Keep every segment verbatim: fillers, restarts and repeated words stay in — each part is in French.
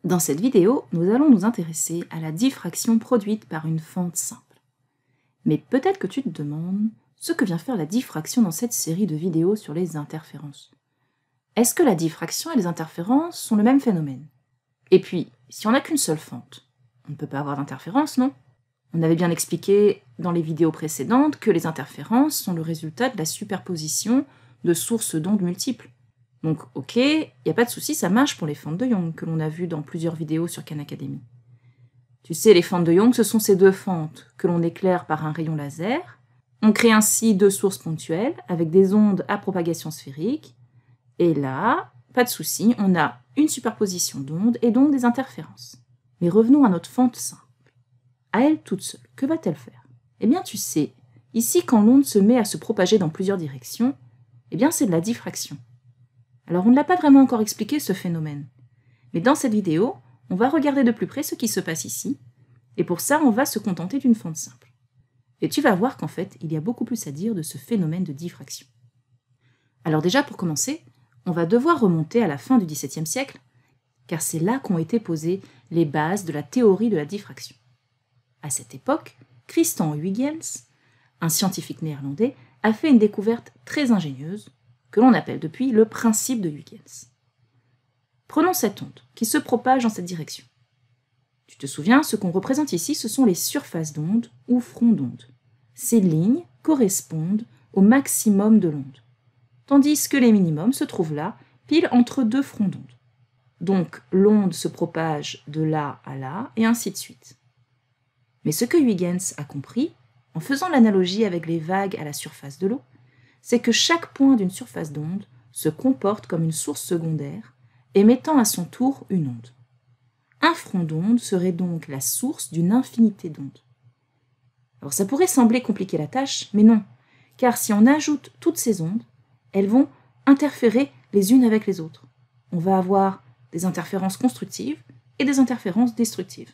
Dans cette vidéo, nous allons nous intéresser à la diffraction produite par une fente simple. Mais peut-être que tu te demandes ce que vient faire la diffraction dans cette série de vidéos sur les interférences. Est-ce que la diffraction et les interférences sont le même phénomène? Et puis, si on n'a qu'une seule fente, on ne peut pas avoir d'interférence, non? On avait bien expliqué dans les vidéos précédentes que les interférences sont le résultat de la superposition de sources d'ondes multiples. Donc ok, il n'y a pas de souci, ça marche pour les fentes de Young, que l'on a vues dans plusieurs vidéos sur Khan Academy. Tu sais, les fentes de Young, ce sont ces deux fentes que l'on éclaire par un rayon laser. On crée ainsi deux sources ponctuelles avec des ondes à propagation sphérique. Et là, pas de souci, on a une superposition d'ondes et donc des interférences. Mais revenons à notre fente simple. À elle toute seule, que va-t-elle faire? Eh bien, tu sais, ici, quand l'onde se met à se propager dans plusieurs directions, eh bien, c'est de la diffraction. Alors, on ne l'a pas vraiment encore expliqué, ce phénomène. Mais dans cette vidéo, on va regarder de plus près ce qui se passe ici, et pour ça, on va se contenter d'une fente simple. Et tu vas voir qu'en fait, il y a beaucoup plus à dire de ce phénomène de diffraction. Alors déjà, pour commencer, on va devoir remonter à la fin du dix-septième siècle, car c'est là qu'ont été posées les bases de la théorie de la diffraction. À cette époque, Christian Huygens, un scientifique néerlandais, a fait une découverte très ingénieuse, que l'on appelle depuis le principe de Huygens. Prenons cette onde, qui se propage dans cette direction. Tu te souviens, ce qu'on représente ici, ce sont les surfaces d'onde ou fronts d'onde. Ces lignes correspondent au maximum de l'onde, tandis que les minimums se trouvent là, pile entre deux fronts d'onde. Donc l'onde se propage de là à là, et ainsi de suite. Mais ce que Huygens a compris, en faisant l'analogie avec les vagues à la surface de l'eau, c'est que chaque point d'une surface d'onde se comporte comme une source secondaire, émettant à son tour une onde. Un front d'onde serait donc la source d'une infinité d'ondes. Alors ça pourrait sembler compliquer la tâche, mais non, car si on ajoute toutes ces ondes, elles vont interférer les unes avec les autres. On va avoir des interférences constructives et des interférences destructives.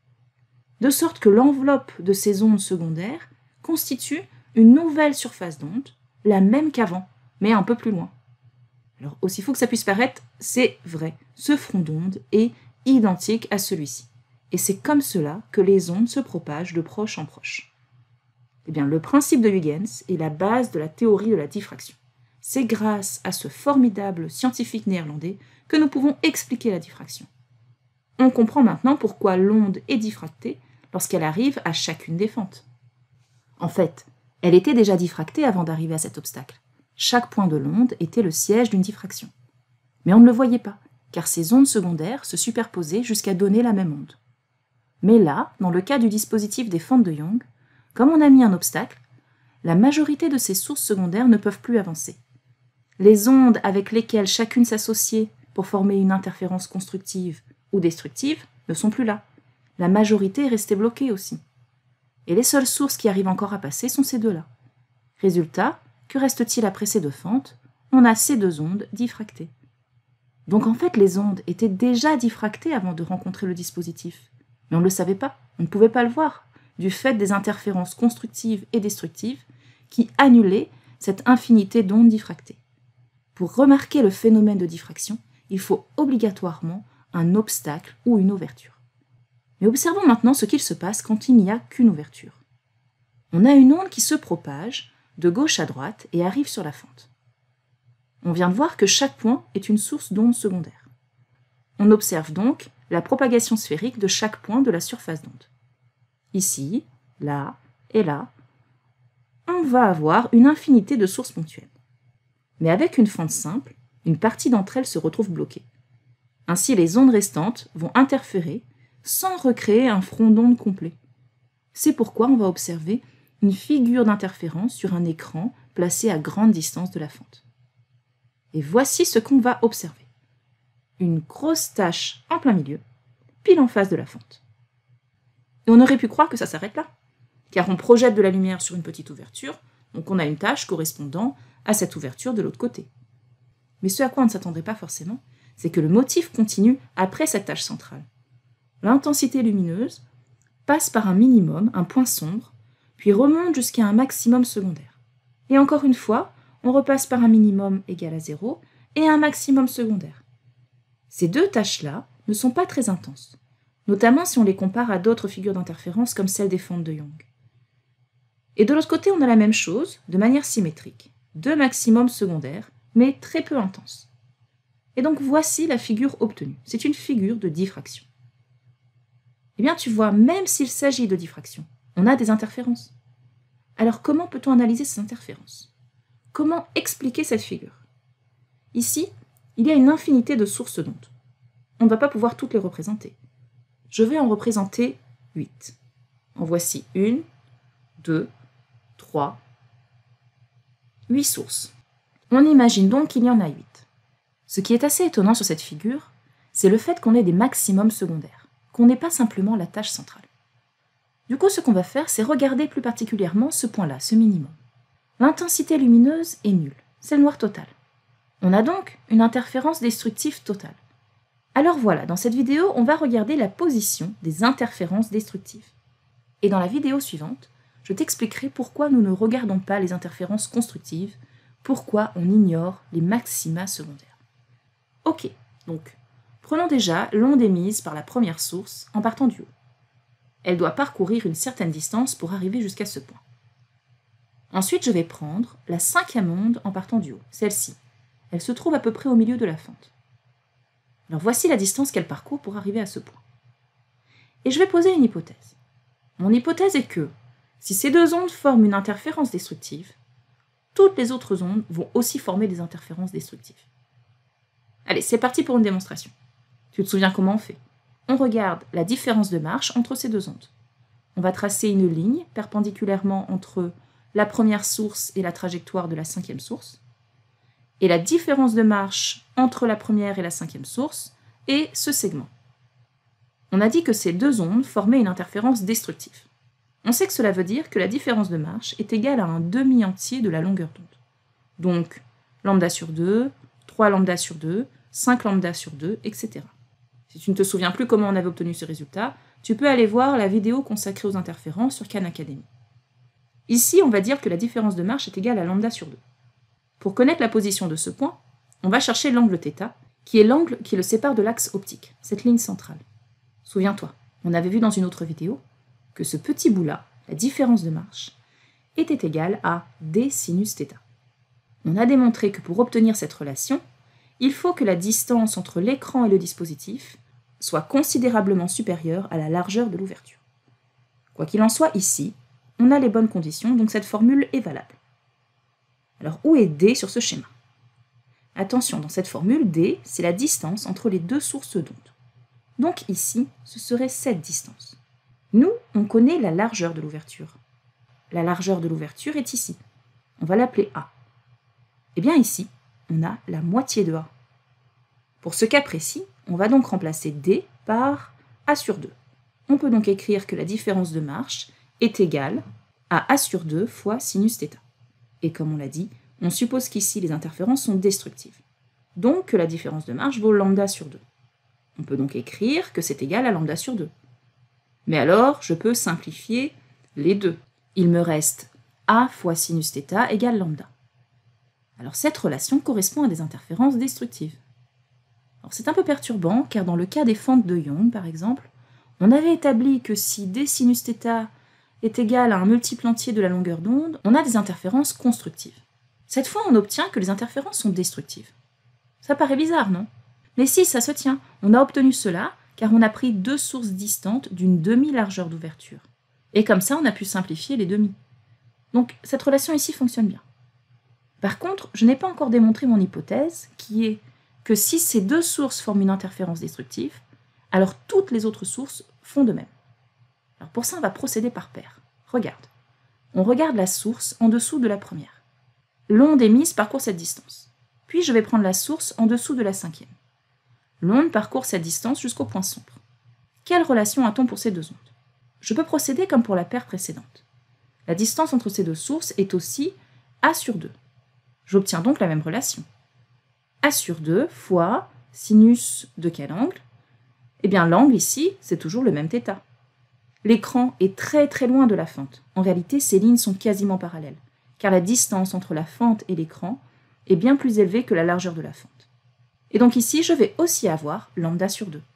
De sorte que l'enveloppe de ces ondes secondaires constitue une nouvelle surface d'onde, la même qu'avant, mais un peu plus loin. Alors, aussi fou que ça puisse paraître, c'est vrai, ce front d'onde est identique à celui-ci. Et c'est comme cela que les ondes se propagent de proche en proche. Eh bien, le principe de Huygens est la base de la théorie de la diffraction. C'est grâce à ce formidable scientifique néerlandais que nous pouvons expliquer la diffraction. On comprend maintenant pourquoi l'onde est diffractée lorsqu'elle arrive à chacune des fentes. En fait, elle était déjà diffractée avant d'arriver à cet obstacle. Chaque point de l'onde était le siège d'une diffraction. Mais on ne le voyait pas, car ces ondes secondaires se superposaient jusqu'à donner la même onde. Mais là, dans le cas du dispositif des fentes de Young, comme on a mis un obstacle, la majorité de ces sources secondaires ne peuvent plus avancer. Les ondes avec lesquelles chacune s'associait pour former une interférence constructive ou destructive ne sont plus là. La majorité est restée bloquée aussi. Et les seules sources qui arrivent encore à passer sont ces deux-là. Résultat, que reste-t-il après ces deux fentes? On a ces deux ondes diffractées. Donc en fait, les ondes étaient déjà diffractées avant de rencontrer le dispositif. Mais on ne le savait pas, on ne pouvait pas le voir, du fait des interférences constructives et destructives qui annulaient cette infinité d'ondes diffractées. Pour remarquer le phénomène de diffraction, il faut obligatoirement un obstacle ou une ouverture. Mais observons maintenant ce qu'il se passe quand il n'y a qu'une ouverture. On a une onde qui se propage de gauche à droite et arrive sur la fente. On vient de voir que chaque point est une source d'onde secondaire. On observe donc la propagation sphérique de chaque point de la surface d'onde. Ici, là et là, on va avoir une infinité de sources ponctuelles. Mais avec une fente simple, une partie d'entre elles se retrouve bloquée. Ainsi, les ondes restantes vont interférer sans recréer un front d'onde complet. C'est pourquoi on va observer une figure d'interférence sur un écran placé à grande distance de la fente. Et voici ce qu'on va observer. Une grosse tache en plein milieu, pile en face de la fente. Et on aurait pu croire que ça s'arrête là, car on projette de la lumière sur une petite ouverture, donc on a une tache correspondant à cette ouverture de l'autre côté. Mais ce à quoi on ne s'attendrait pas forcément, c'est que le motif continue après cette tache centrale. L'intensité lumineuse passe par un minimum, un point sombre, puis remonte jusqu'à un maximum secondaire. Et encore une fois, on repasse par un minimum égal à zéro et un maximum secondaire. Ces deux taches-là ne sont pas très intenses, notamment si on les compare à d'autres figures d'interférence comme celle des fentes de Young. Et de l'autre côté, on a la même chose, de manière symétrique, deux maximums secondaires, mais très peu intenses. Et donc voici la figure obtenue. C'est une figure de diffraction. Eh bien, tu vois, même s'il s'agit de diffraction, on a des interférences. Alors comment peut-on analyser ces interférences? Comment expliquer cette figure? Ici, il y a une infinité de sources d'ondes. On ne va pas pouvoir toutes les représenter. Je vais en représenter huit. En voici une, deux, trois, huit sources. On imagine donc qu'il y en a huit. Ce qui est assez étonnant sur cette figure, c'est le fait qu'on ait des maximums secondaires, qu'on n'ait pas simplement la tâche centrale. Du coup, ce qu'on va faire, c'est regarder plus particulièrement ce point-là, ce minimum. L'intensité lumineuse est nulle, c'est le noir total. On a donc une interférence destructive totale. Alors voilà, dans cette vidéo, on va regarder la position des interférences destructives. Et dans la vidéo suivante, je t'expliquerai pourquoi nous ne regardons pas les interférences constructives, pourquoi on ignore les maxima secondaires. Ok, donc, prenons déjà l'onde émise par la première source en partant du haut. Elle doit parcourir une certaine distance pour arriver jusqu'à ce point. Ensuite, je vais prendre la cinquième onde en partant du haut, celle-ci. Elle se trouve à peu près au milieu de la fente. Alors voici la distance qu'elle parcourt pour arriver à ce point. Et je vais poser une hypothèse. Mon hypothèse est que, si ces deux ondes forment une interférence destructive, toutes les autres ondes vont aussi former des interférences destructives. Allez, c'est parti pour une démonstration. Tu te souviens comment on fait? On regarde la différence de marche entre ces deux ondes. On va tracer une ligne perpendiculairement entre la première source et la trajectoire de la cinquième source, et la différence de marche entre la première et la cinquième source est ce segment. On a dit que ces deux ondes formaient une interférence destructive. On sait que cela veut dire que la différence de marche est égale à un demi-entier de la longueur d'onde. Donc, lambda sur deux, trois lambda sur deux, cinq lambda sur deux, et cetera. Si tu ne te souviens plus comment on avait obtenu ce résultat, tu peux aller voir la vidéo consacrée aux interférences sur Khan Academy. Ici, on va dire que la différence de marche est égale à lambda sur deux. Pour connaître la position de ce point, on va chercher l'angle θ, qui est l'angle qui le sépare de l'axe optique, cette ligne centrale. Souviens-toi, on avait vu dans une autre vidéo que ce petit bout-là, la différence de marche, était égale à d sinus θ. On a démontré que pour obtenir cette relation, il faut que la distance entre l'écran et le dispositif soit considérablement supérieure à la largeur de l'ouverture. Quoi qu'il en soit, ici, on a les bonnes conditions, donc cette formule est valable. Alors, où est d sur ce schéma? Attention, dans cette formule, d, c'est la distance entre les deux sources d'onde. Donc ici, ce serait cette distance. Nous, on connaît la largeur de l'ouverture. La largeur de l'ouverture est ici. On va l'appeler A. Et bien ici, on a la moitié de A. Pour ce cas précis, on va donc remplacer d par A sur deux. On peut donc écrire que la différence de marche est égale à A sur deux fois sinus θ. Et comme on l'a dit, on suppose qu'ici les interférences sont destructives. Donc que la différence de marche vaut lambda sur deux. On peut donc écrire que c'est égal à lambda sur deux. Mais alors, je peux simplifier les deux. Il me reste A fois sinus θ égale lambda. Alors cette relation correspond à des interférences destructives. Alors c'est un peu perturbant, car dans le cas des fentes de Young, par exemple, on avait établi que si d sinus θ est égal à un multiple entier de la longueur d'onde, on a des interférences constructives. Cette fois, on obtient que les interférences sont destructives. Ça paraît bizarre, non? Mais si, ça se tient. On a obtenu cela car on a pris deux sources distantes d'une demi-largeur d'ouverture. Et comme ça, on a pu simplifier les demi. Donc, cette relation ici fonctionne bien. Par contre, je n'ai pas encore démontré mon hypothèse, qui est que si ces deux sources forment une interférence destructive, alors toutes les autres sources font de même. Alors pour ça, on va procéder par paire. Regarde. On regarde la source en dessous de la première. L'onde émise parcourt cette distance. Puis je vais prendre la source en dessous de la cinquième. L'onde parcourt cette distance jusqu'au point sombre. Quelle relation a-t-on pour ces deux ondes? Je peux procéder comme pour la paire précédente. La distance entre ces deux sources est aussi A sur deux. J'obtiens donc la même relation. A sur deux fois sinus de quel angle? Eh bien l'angle ici, c'est toujours le même θ. L'écran est très très loin de la fente. En réalité, ces lignes sont quasiment parallèles, car la distance entre la fente et l'écran est bien plus élevée que la largeur de la fente. Et donc ici, je vais aussi avoir lambda sur deux.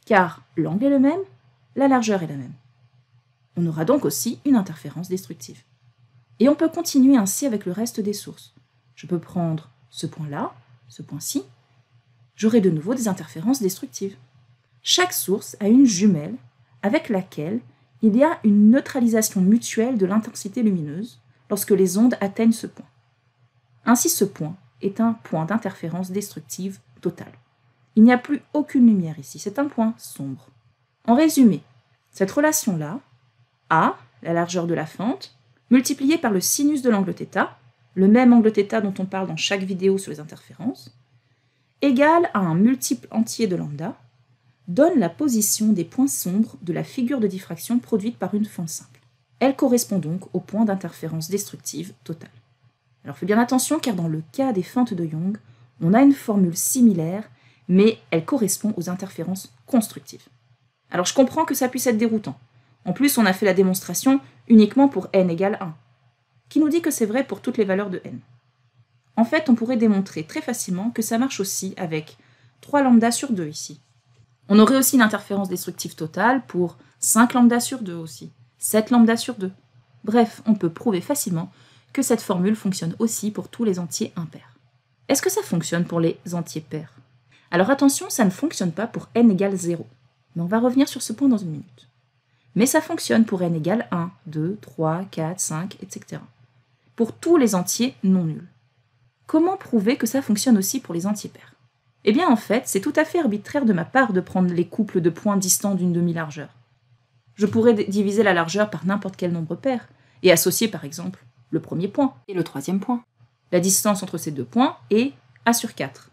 car l'angle est le même, la largeur est la même. On aura donc aussi une interférence destructive. Et on peut continuer ainsi avec le reste des sources. Je peux prendre ce point-là, ce point-ci, j'aurai de nouveau des interférences destructives. Chaque source a une jumelle avec laquelle il y a une neutralisation mutuelle de l'intensité lumineuse lorsque les ondes atteignent ce point. Ainsi, ce point est un point d'interférence destructive totale. Il n'y a plus aucune lumière ici, c'est un point sombre. En résumé, cette relation-là, A, la largeur de la fente, multipliée par le sinus de l'angle θ, le même angle θ dont on parle dans chaque vidéo sur les interférences, égale à un multiple entier de lambda, donne la position des points sombres de la figure de diffraction produite par une fente simple. Elle correspond donc au point d'interférence destructive totale. Alors fais bien attention car dans le cas des fentes de Young, on a une formule similaire, mais elle correspond aux interférences constructives. Alors je comprends que ça puisse être déroutant. En plus, on a fait la démonstration uniquement pour n égale un, qui nous dit que c'est vrai pour toutes les valeurs de n. En fait, on pourrait démontrer très facilement que ça marche aussi avec trois lambda sur deux ici. On aurait aussi une interférence destructive totale pour cinq lambda sur deux aussi, sept lambda sur deux. Bref, on peut prouver facilement que cette formule fonctionne aussi pour tous les entiers impairs. Est-ce que ça fonctionne pour les entiers pairs? Alors attention, ça ne fonctionne pas pour n égale zéro, mais on va revenir sur ce point dans une minute. Mais ça fonctionne pour n égale un, deux, trois, quatre, cinq, et cetera. Pour tous les entiers non nuls. Comment prouver que ça fonctionne aussi pour les entiers pairs? Eh bien en fait, c'est tout à fait arbitraire de ma part de prendre les couples de points distants d'une demi-largeur. Je pourrais diviser la largeur par n'importe quel nombre pair, et associer par exemple le premier point et le troisième point. La distance entre ces deux points est a sur quatre.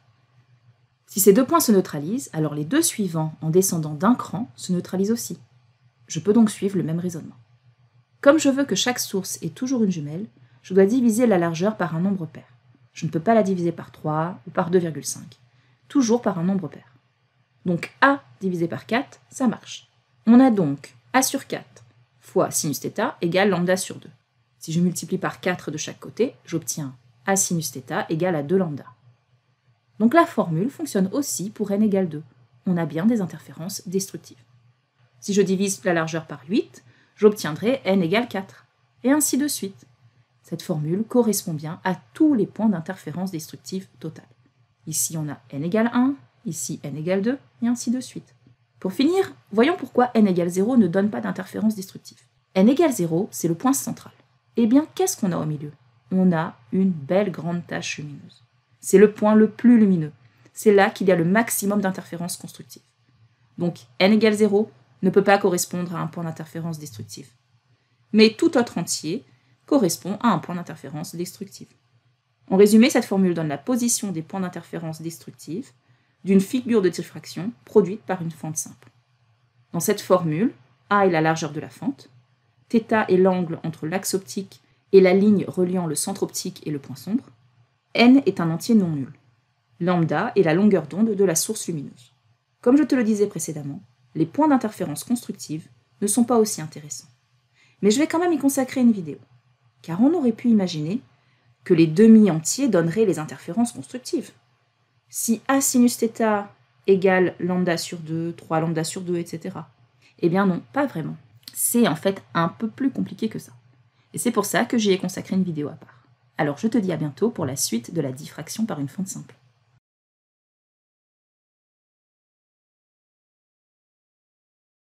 Si ces deux points se neutralisent, alors les deux suivants, en descendant d'un cran, se neutralisent aussi. Je peux donc suivre le même raisonnement. Comme je veux que chaque source ait toujours une jumelle, je dois diviser la largeur par un nombre pair. Je ne peux pas la diviser par trois ou par deux virgule cinq, toujours par un nombre pair. Donc A divisé par quatre, ça marche. On a donc A sur quatre fois sinus θ égale lambda sur deux. Si je multiplie par quatre de chaque côté, j'obtiens A sinus θ égale à deux lambda. Donc la formule fonctionne aussi pour n égale deux. On a bien des interférences destructives. Si je divise la largeur par huit, j'obtiendrai n égale quatre, et ainsi de suite. Cette formule correspond bien à tous les points d'interférence destructive totale. Ici on a n égale un, ici n égale deux, et ainsi de suite. Pour finir, voyons pourquoi n égale zéro ne donne pas d'interférence destructive. n égale zéro, c'est le point central. Eh bien, qu'est-ce qu'on a au milieu? On a une belle grande tache lumineuse. C'est le point le plus lumineux. C'est là qu'il y a le maximum d'interférences constructives. Donc n égale zéro ne peut pas correspondre à un point d'interférence destructive. Mais tout autre entier correspond à un point d'interférence destructive. En résumé, cette formule donne la position des points d'interférence destructive d'une figure de diffraction produite par une fente simple. Dans cette formule, A est la largeur de la fente, θ est l'angle entre l'axe optique et la ligne reliant le centre optique et le point sombre, n est un entier non nul, lambda est la longueur d'onde de la source lumineuse. Comme je te le disais précédemment, les points d'interférence constructive ne sont pas aussi intéressants. Mais je vais quand même y consacrer une vidéo, car on aurait pu imaginer que les demi-entiers donneraient les interférences constructives. Si A sinus θ égale lambda sur deux, trois lambda sur deux, et cetera. Eh bien non, pas vraiment. C'est en fait un peu plus compliqué que ça. Et c'est pour ça que j'y ai consacré une vidéo à part. Alors je te dis à bientôt pour la suite de la diffraction par une fente simple.